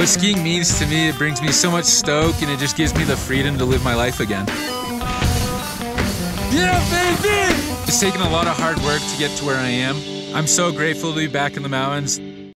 what skiing means to me. It brings me so much stoke, and it just gives me the freedom to live my life again. Yeah, baby! It's taken a lot of hard work to get to where I am. I'm so grateful to be back in the mountains.